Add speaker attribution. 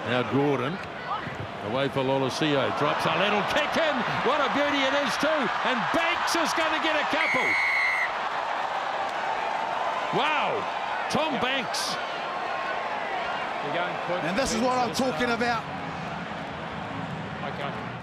Speaker 1: Now Gordon, away for Lolesio, drops a little kick in. What a beauty it is too. And Banks is going to get a couple. Wow, Tom Banks.
Speaker 2: And this is what I'm talking about.
Speaker 3: Okay.